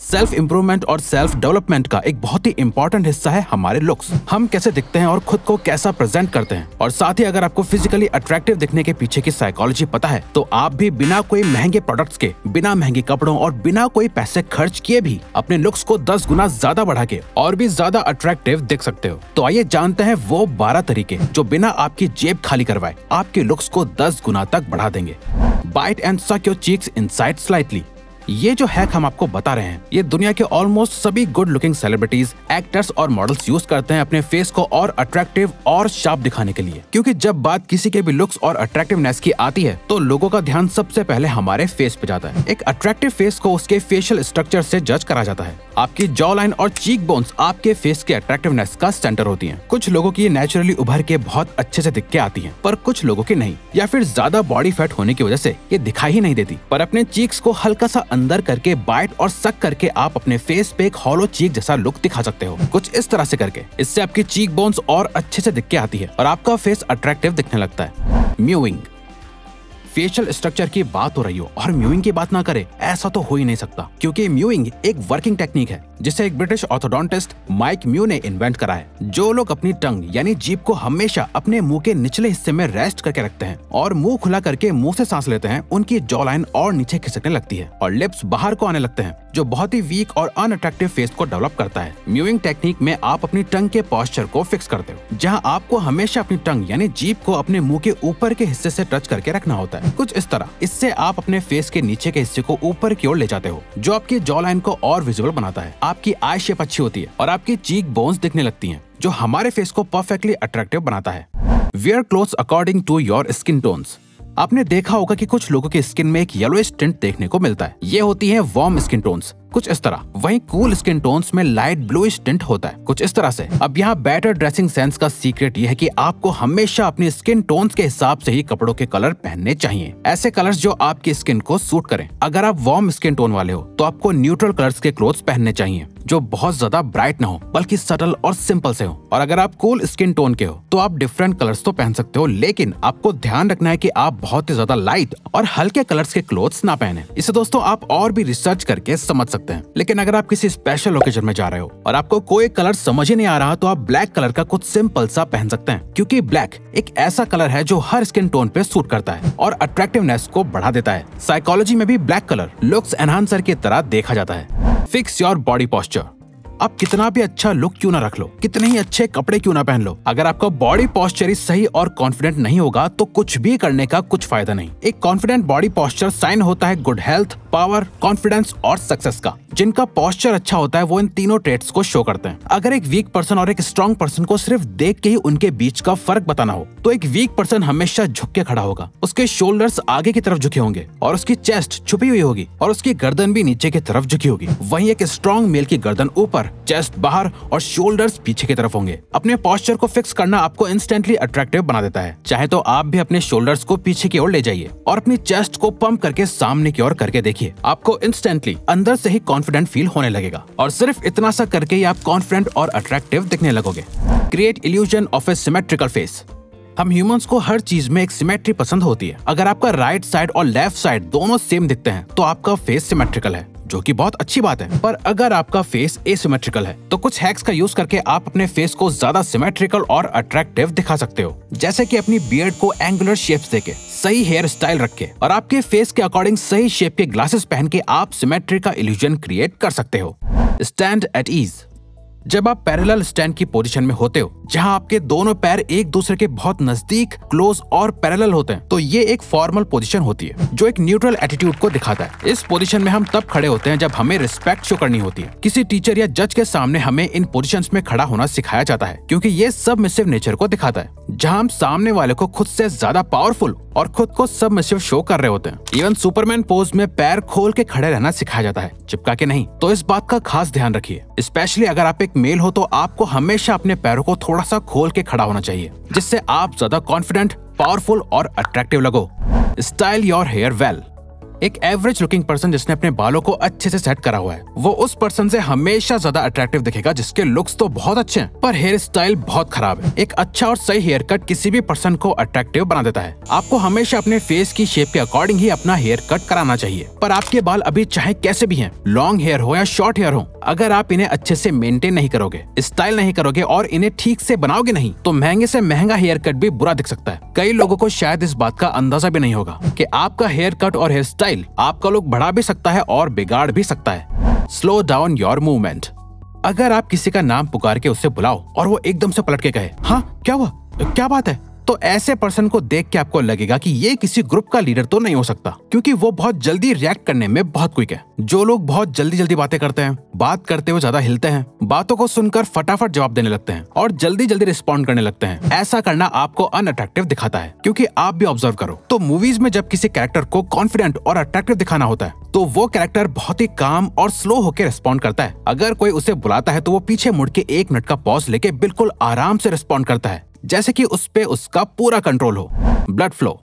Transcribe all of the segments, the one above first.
Self improvement और self development का एक बहुत ही इंपॉर्टेंट हिस्सा है हमारे लुक्स। हम कैसे दिखते हैं और खुद को कैसा प्रेजेंट करते हैं। और साथ ही अगर आपको फिजिकली अट्रैक्टिव दिखने के पीछे की साइकोलॉजी पता है तो आप भी बिना कोई महंगे प्रोडक्ट्स के, बिना महंगे कपड़ों और बिना कोई पैसे खर्च किए भी अपने लुक्स को 10 गुना ज्यादा बढ़ा के और भी ज्यादा अट्रैक्टिव दिख सकते हो। तो आइए जानते हैं वो 12 तरीके जो बिना आपकी जेब खाली करवाए आपके लुक्स को 10 गुना तक बढ़ा देंगे। Bite and suck your cheeks inside slightly. ये जो हैक हम आपको बता रहे हैं ये दुनिया के ऑलमोस्ट सभी गुड लुकिंग सेलिब्रिटीज, एक्टर्स और मॉडल्स यूज करते हैं अपने फेस को और अट्रैक्टिव और शार्प दिखाने के लिए। क्योंकि जब बात किसी के भी लुक्स और अट्रैक्टिवनेस की आती है तो लोगों का ध्यान सबसे पहले हमारे फेस पे जाता है। एक अट्रैक्टिव फेस को उसके फेशियल स्ट्रक्चर से जज करा जाता है। आपकी जॉ लाइन और चीक बोन्स आपके फेस के अट्रैक्टिवनेस का सेंटर होती हैं। कुछ लोगों की नेचुरली उभर के बहुत अच्छे से दिख के आती हैं, पर कुछ लोगों की नहीं, या फिर ज्यादा बॉडी फैट होने की वजह से ये दिखाई ही नहीं देती। पर अपने चीक्स को हल्का सा अंदर करके बाइट और सक करके आप अपने फेस पे एक हॉलो चीक जैसा लुक दिखा सकते हो। कुछ इस तरह से करके इससे आपकी चीक बोन्स और अच्छे से दिख के आती है और आपका फेस अट्रैक्टिव दिखने लगता है। म्यूइंग। फेशियल स्ट्रक्चर की बात हो रही हो और म्यूइंग की बात ना करे, ऐसा तो हो ही नहीं सकता। क्योंकि म्यूइंग एक वर्किंग टेक्निक है जिसे एक ब्रिटिश ऑर्थोडोंटिस्ट माइक म्यू ने इन्वेंट करा है। जो लोग अपनी टंग यानी जीभ को हमेशा अपने मुंह के निचले हिस्से में रेस्ट करके रखते हैं और मुंह खुला करके मुंह से सांस लेते हैं, उनकी जॉ लाइन और नीचे खिसकने लगती है और लिप्स बाहर को आने लगते हैं, जो बहुत ही वीक और अनअट्रैक्टिव फेस को डेवलप करता है। म्यूइंग टेक्निक में आप अपनी टंग के पोस्चर को फिक्स करते हो, जहां आपको हमेशा अपनी टंग यानी जीभ को अपने मुंह के ऊपर के हिस्से से टच करके रखना होता है, कुछ इस तरह। इससे आप अपने फेस के नीचे के हिस्से को ऊपर की ओर ले जाते हो, जो आपकी जॉ लाइन को और विजुअल बनाता है। आपकी आई शेप अच्छी होती है और आपकी चीक बोन्स दिखने लगती हैं, जो हमारे फेस को परफेक्टली अट्रैक्टिव बनाता है। Wear clothes according to your skin tones. आपने देखा होगा कि कुछ लोगों की स्किन में एक येलोइश टिंट देखने को मिलता है। ये होती है वार्म स्किन टोन्स, कुछ इस तरह। वहीं कूल स्किन टोन्स में लाइट ब्लूइश टिंट होता है, कुछ इस तरह से। अब यहाँ बेटर ड्रेसिंग सेंस का सीक्रेट ये है कि आपको हमेशा अपनी स्किन टोन्स के हिसाब से ही कपड़ों के कलर पहनने चाहिए। ऐसे कलर्स जो आपकी स्किन को सूट करें। अगर आप वार्म स्किन टोन वाले हो तो आपको न्यूट्रल कलर्स के क्लोथ्स पहनने चाहिए जो बहुत ज्यादा ब्राइट ना हो बल्कि सटल और सिंपल से हो। और अगर आप कूल स्किन टोन के हो तो आप डिफरेंट कलर्स तो पहन सकते हो, लेकिन आपको ध्यान रखना है कि आप बहुत ही ज्यादा लाइट और हल्के कलर्स के क्लोथ्स ना पहने। इसे दोस्तों आप और भी रिसर्च करके समझ सकते हैं। लेकिन अगर आप किसी स्पेशल ओकेजन में जा रहे हो और आपको कोई कलर समझ ही नहीं आ रहा तो आप ब्लैक कलर का कुछ सिंपल सा पहन सकते हैं, क्योंकि ब्लैक एक ऐसा कलर है जो हर स्किन टोन पे सूट करता है और अट्रैक्टिवनेस को बढ़ा देता है। साइकोलॉजी में भी ब्लैक कलर लुक्स एनहांसर की तरह देखा जाता है। Fix your body posture. आप कितना भी अच्छा लुक क्यों ना रख लो, कितने ही अच्छे कपड़े क्यों ना पहन लो, अगर आपका बॉडी पोस्चर ही सही और कॉन्फिडेंट नहीं होगा तो कुछ भी करने का कुछ फायदा नहीं। एक कॉन्फिडेंट बॉडी पोस्चर साइन होता है गुड हेल्थ, पावर, कॉन्फिडेंस और सक्सेस का। जिनका पोस्चर अच्छा होता है वो इन तीनों ट्रेट्स को शो करते हैं। अगर एक वीक पर्सन और एक स्ट्रॉन्ग पर्सन को सिर्फ देख के ही उनके बीच का फर्क बताना हो तो एक वीक पर्सन हमेशा झुक के खड़ा होगा, उसके शोल्डर्स आगे की तरफ झुके होंगे और उसकी चेस्ट छुपी हुई होगी और उसकी गर्दन भी नीचे की तरफ झुकी होगी। वहीं एक स्ट्रॉन्ग मेल की गर्दन ऊपर, चेस्ट बाहर और शोल्डर्स पीछे की तरफ होंगे। अपने पोस्चर को फिक्स करना आपको इंस्टेंटली अट्रैक्टिव बना देता है। चाहे तो आप भी अपने शोल्डर्स को पीछे की ओर ले जाइए और अपनी चेस्ट को पंप करके सामने की ओर करके देखिए, आपको इंस्टेंटली अंदर से ही कॉन्फिडेंट फील होने लगेगा। और सिर्फ इतना सा करके ही आप कॉन्फिडेंट और अट्रैक्टिव दिखने लगोगे। Create illusion of a symmetrical face. हम ह्यूमंस को हर चीज में एक सिमेट्री पसंद होती है। अगर आपका राइट साइड और लेफ्ट साइड दोनों सेम दिखते हैं तो आपका फेस सिमेट्रिकल है, जो कि बहुत अच्छी बात है। पर अगर आपका फेस एसिमेट्रिकल है तो कुछ हैक्स का यूज करके आप अपने फेस को ज्यादा सिमेट्रिकल और अट्रैक्टिव दिखा सकते हो। जैसे कि अपनी बियर्ड को एंगुलर शेप्स देके, सही हेयर स्टाइल रख के और आपके फेस के अकॉर्डिंग सही शेप के ग्लासेस पहन के आप सिमेट्री का इल्यूजन क्रिएट कर सकते हो। Stand at ease. जब आप पैरेलल स्टैंड की पोजीशन में होते हो, जहां आपके दोनों पैर एक दूसरे के बहुत नजदीक, क्लोज और पैरेलल होते हैं, तो ये एक फॉर्मल पोजीशन होती है जो एक न्यूट्रल एटीट्यूड को दिखाता है। इस पोजीशन में हम तब खड़े होते हैं जब हमें रिस्पेक्ट शो करनी होती है। किसी टीचर या जज के सामने हमें इन पोजीशंस में खड़ा होना सिखाया जाता है, क्योंकि ये सबमिसिव नेचर को दिखाता है, जहां हम सामने वाले को खुद से ज्यादा पावरफुल और खुद को सबमिसिव शो कर रहे होते हैं। इवन सुपरमैन पोज में पैर खोल के खड़े रहना सिखाया जाता है, चिपका के नहीं। तो इस बात का खास ध्यान रखिए, स्पेशली अगर आप एक मेल हो तो आपको हमेशा अपने पैरों को थोड़ा सा खोल के खड़ा होना चाहिए, जिससे आप ज्यादा कॉन्फिडेंट, पावरफुल और अट्रैक्टिव लगो। Style your hair well. एक एवरेज लुकिंग पर्सन जिसने अपने बालों को अच्छे से सेट करा हुआ है, वो उस पर्सन से हमेशा ज्यादा अट्रैक्टिव दिखेगा जिसके लुक्स तो बहुत अच्छे हैं पर हेयर स्टाइल बहुत खराब है। एक अच्छा और सही हेयर कट किसी भी पर्सन को अट्रैक्टिव बना देता है। आपको हमेशा अपने फेस की शेप के अकॉर्डिंग ही अपना हेयर कट कराना चाहिए। पर आपके बाल अभी चाहे कैसे भी हैं, लॉन्ग हेयर हो या शॉर्ट हेयर हो, अगर आप इन्हें अच्छे से मेंटेन नहीं करोगे, स्टाइल नहीं करोगे और इन्हें ठीक से बनाओगे नहीं, तो महंगे से महंगा हेयर कट भी बुरा दिख सकता है। कई लोगों को शायद इस बात का अंदाजा भी नहीं होगा कि आपका हेयर कट और हेयर स्टाइल आपका लुक बढ़ा भी सकता है और बिगाड़ भी सकता है। Slow down your movement. अगर आप किसी का नाम पुकार के उसे बुलाओ और वो एकदम से पलट के कहे, हाँ क्या हुआ, क्या बात है, तो ऐसे पर्सन को देख के आपको लगेगा कि ये किसी ग्रुप का लीडर तो नहीं हो सकता, क्योंकि वो बहुत जल्दी रिएक्ट करने में बहुत क्विक है। जो लोग बहुत जल्दी जल्दी बातें करते हैं, बात करते हुए ज्यादा हिलते हैं, बातों को सुनकर फटाफट जवाब देने लगते हैं और जल्दी जल्दी रिस्पॉन्ड करने लगते हैं, ऐसा करना आपको अनअट्रैक्टिव दिखाता है। क्योंकि आप भी ऑब्जर्व करो तो मूवीज में जब किसी कैरेक्टर को कॉन्फिडेंट और अट्रैक्टिव दिखाना होता है तो वो कैरेक्टर बहुत ही काम और स्लो होकर रिस्पॉन्ड करता है। अगर कोई उसे बुलाता है तो वो पीछे मुड़ के 1 मिनट का पॉज लेके बिल्कुल आराम से रिस्पॉन्ड करता है, जैसे कि उस पे उसका पूरा कंट्रोल हो। Blood flow.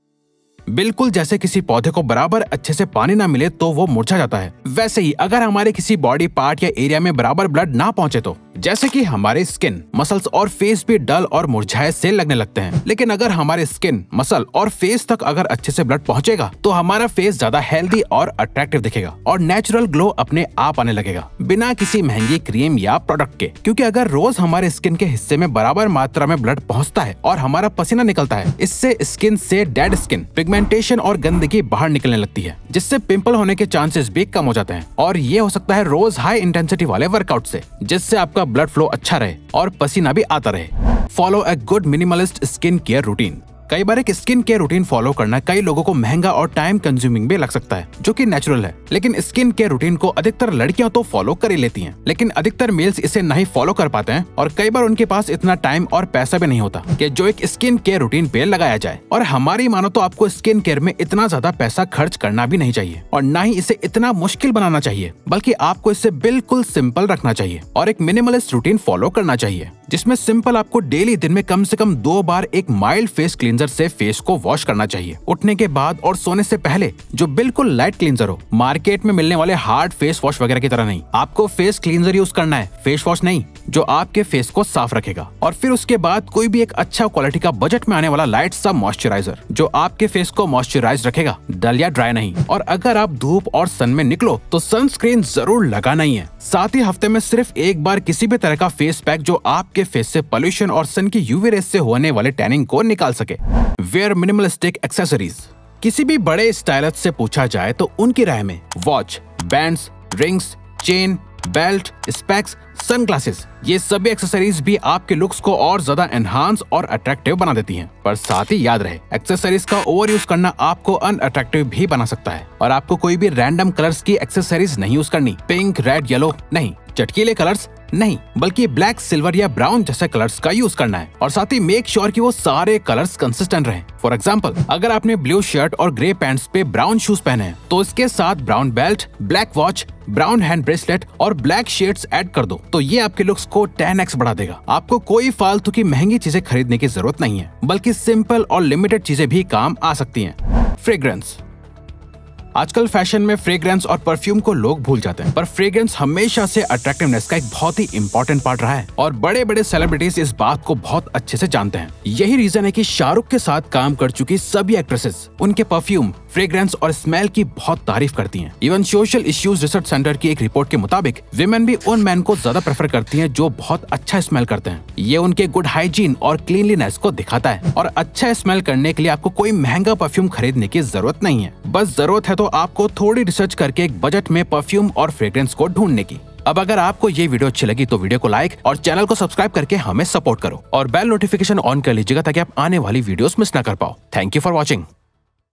बिल्कुल जैसे किसी पौधे को बराबर अच्छे से पानी ना मिले तो वो मुरझा जाता है, वैसे ही अगर हमारे किसी बॉडी पार्ट या एरिया में बराबर ब्लड ना पहुंचे तो, जैसे कि हमारे स्किन, मसल्स और फेस भी डल और मुरझाए से लगने लगते हैं। लेकिन अगर हमारे स्किन, मसल और फेस तक अगर अच्छे से ब्लड पहुंचेगा तो हमारा फेस ज्यादा हेल्दी और अट्रैक्टिव दिखेगा और नेचुरल ग्लो अपने आप आने लगेगा, बिना किसी महंगी क्रीम या प्रोडक्ट के। क्योंकि अगर रोज हमारे स्किन के हिस्से में बराबर मात्रा में ब्लड पहुंचता है और हमारा पसीना निकलता है, इससे स्किन से डेड स्किन, पिगमेंटेशन और गंदगी बाहर निकलने लगती है, जिससे पिंपल होने के चांसेस भी कम हो जाते हैं। और ये हो सकता है रोज हाई इंटेंसिटी वाले वर्कआउट से, जिससे आपका ब्लड फ्लो अच्छा रहे और पसीना भी आता रहे। Follow a good minimalist skin care routine. कई बार एक स्किन केयर रूटीन फॉलो करना कई लोगों को महंगा और टाइम कंज्यूमिंग भी लग सकता है, जो कि नेचुरल है। लेकिन स्किन केयर रूटीन को अधिकतर लड़कियां तो फॉलो कर ही लेती हैं, लेकिन अधिकतर मेल्स इसे नहीं फॉलो कर पाते हैं और कई बार उनके पास इतना टाइम और पैसा भी नहीं होता कि जो एक स्किन केयर रूटीन पे लगाया जाए। और हमारी मानो तो आपको स्किन केयर में इतना ज्यादा पैसा खर्च करना भी नहीं चाहिए और न ही इसे इतना मुश्किल बनाना चाहिए, बल्कि आपको इसे बिल्कुल सिंपल रखना चाहिए और एक मिनिमलिस्ट रूटीन फॉलो करना चाहिए, जिसमें सिंपल आपको डेली दिन में कम से कम 2 बार एक माइल्ड फेस क्लींजर से फेस को वॉश करना चाहिए, उठने के बाद और सोने से पहले, जो बिल्कुल लाइट क्लींजर हो। मार्केट में मिलने वाले हार्ड फेस वॉश वगैरह की तरह नहीं, आपको फेस क्लींजर यूज करना है, फेस वॉश नहीं, जो आपके फेस को साफ रखेगा। और फिर उसके बाद कोई भी एक अच्छा क्वालिटी का बजट में आने वाला लाइट सा मॉइस्चराइजर, जो आपके फेस को मॉइस्चराइज रखेगा, डल या ड्राई नहीं। और अगर आप धूप और सन में निकलो तो सनस्क्रीन जरूर लगाना ही है। साथ ही हफ्ते में सिर्फ 1 बार किसी भी तरह का फेस पैक जो आपके फेस से पोल्यूशन और सन की यूवी रेस से होने वाले टैनिंग को निकाल सके। Wear minimalistic accessories. किसी भी बड़े स्टाइलिस्ट से पूछा जाए तो उनकी राय में watch, bands, rings, chain, belt, specs, sunglasses, ये सभी एक्सेसरीज भी आपके लुक्स को और ज्यादा एनहांस और अट्रैक्टिव बना देती हैं। पर साथ ही याद रहे, एक्सेसरीज का ओवर यूज करना आपको अनअट्रैक्टिव भी बना सकता है और आपको कोई भी रैंडम कलर्स की एक्सेसरीज नहीं यूज करनी। पिंक, रेड, येलो नहीं, चटकीले कलर्स नहीं, बल्कि ब्लैक, सिल्वर या ब्राउन जैसे कलर्स का यूज करना है। और साथ ही मेक श्योर कि वो सारे कलर्स कंसिस्टेंट रहें। फॉर एग्जांपल, अगर आपने ब्लू शर्ट और ग्रे पैंट्स पे ब्राउन शूज पहने हैं तो इसके साथ brown belt, black watch, brown hand bracelet और ब्लैक शेड्स ऐड कर दो तो ये आपके लुक्स को 10x बढ़ा देगा। आपको कोई फालतू की महंगी चीजें खरीदने की जरूरत नहीं है, बल्कि सिंपल और लिमिटेड चीजें भी काम आ सकती हैं। फ्रेग्रेंस। आजकल फैशन में फ्रेग्रेंस और परफ्यूम को लोग भूल जाते हैं, पर फ्रेग्रेंस हमेशा से अट्रैक्टिवनेस का एक बहुत ही इंपॉर्टेंट पार्ट रहा है और बड़े बड़े सेलिब्रिटीज इस बात को बहुत अच्छे से जानते हैं। यही रीजन है कि शाहरुख के साथ काम कर चुकी सभी एक्ट्रेसेस उनके परफ्यूम, फ्रेग्रेंस और स्मेल की बहुत तारीफ करती हैं। Even social issues research centre की एक रिपोर्ट के मुताबिक विमेन भी उन मैन को ज्यादा प्रेफर करती हैं जो बहुत अच्छा स्मेल करते हैं। ये उनके गुड हाइजीन और क्लीनलीनेस को दिखाता है। और अच्छा स्मेल करने के लिए आपको कोई महंगा परफ्यूम खरीदने की जरूरत नहीं है, बस जरूरत है तो आपको थोड़ी रिसर्च करके एक बजट में परफ्यूम और फ्रेग्रेंस को ढूंढने की। अब अगर आपको ये वीडियो अच्छी लगी तो वीडियो को लाइक और चैनल को सब्सक्राइब करके हमें सपोर्ट करो और बेल नोटिफिकेशन ऑन कर लीजिएगा ताकि आप आने वाली वीडियोस मिस ना कर पाओ। Thank you for watching.